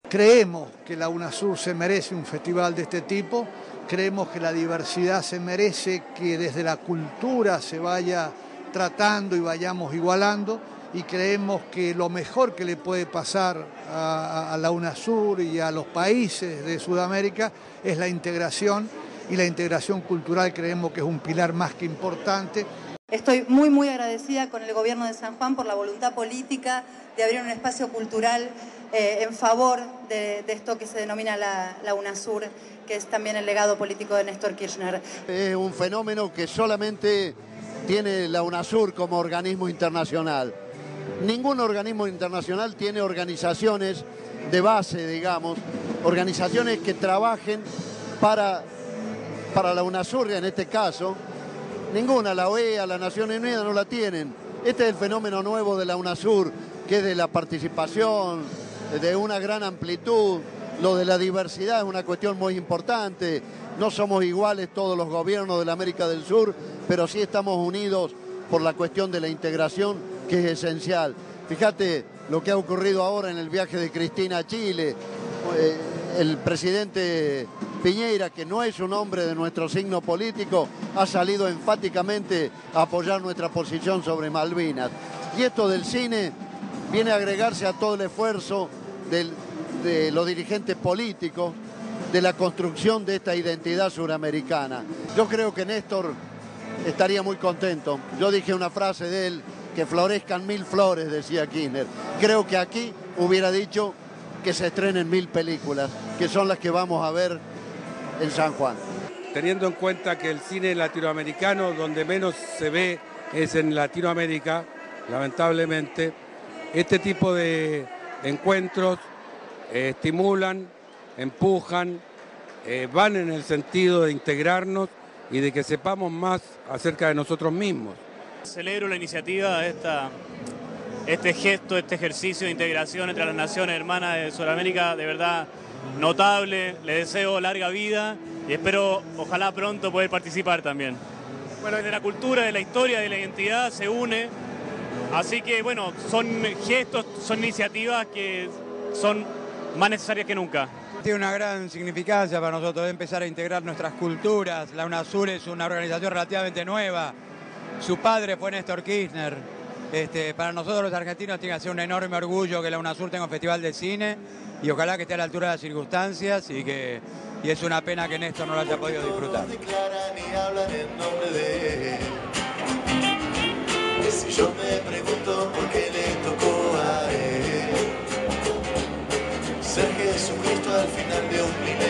Creemos que la UNASUR se merece un festival de este tipo, creemos que la diversidad se merece que desde la cultura se vaya tratando y vayamos igualando, y creemos que lo mejor que le puede pasar a la UNASUR y a los países de Sudamérica es la integración, y la integración cultural creemos que es un pilar más que importante. Estoy muy agradecida con el gobierno de San Juan por la voluntad política de abrir un espacio cultural en favor de esto que se denomina la UNASUR, que es también el legado político de Néstor Kirchner. Es un fenómeno que solamente tiene la UNASUR como organismo internacional. Ningún organismo internacional tiene organizaciones de base, digamos, organizaciones que trabajen para la UNASUR en este caso. Ninguna, la OEA, la Naciones Unidas no la tienen. Este es el fenómeno nuevo de la UNASUR, que es de la participación, de una gran amplitud. Lo de la diversidad es una cuestión muy importante. No somos iguales todos los gobiernos de la América del Sur, pero sí estamos unidos por la cuestión de la integración, que es esencial. Fíjate lo que ha ocurrido ahora en el viaje de Cristina a Chile. El presidente Piñera, que no es un hombre de nuestro signo político, ha salido enfáticamente a apoyar nuestra posición sobre Malvinas. Y esto del cine viene a agregarse a todo el esfuerzo de los dirigentes políticos, de la construcción de esta identidad suramericana. Yo creo que Néstor estaría muy contento. Yo dije una frase de él, que florezcan 1000 flores, decía Kirchner. Creo que aquí hubiera dicho que se estrenen 1000 películas, que son las que vamos a ver en San Juan. Teniendo en cuenta que el cine latinoamericano, donde menos se ve es en Latinoamérica, lamentablemente, este tipo de encuentros estimulan, empujan, van en el sentido de integrarnos y de que sepamos más acerca de nosotros mismos. Celebro la iniciativa, este gesto, este ejercicio de integración entre las naciones hermanas de Sudamérica, de verdad notable. Le deseo larga vida y espero, ojalá pronto, poder participar también. Bueno, desde la cultura, de la historia, de la identidad se une, así que bueno, son gestos, son iniciativas que son más necesarias que nunca. Tiene una gran significancia para nosotros empezar a integrar nuestras culturas. La UNASUR es una organización relativamente nueva. Su padre fue Néstor Kirchner. Para nosotros los argentinos tiene que ser un enorme orgullo que la UNASUR tenga un festival de cine y ojalá que esté a la altura de las circunstancias y es una pena que Néstor no lo haya podido disfrutar. Si yo me pregunto por qué le tocó a él ser Jesucristo al final de un milenio.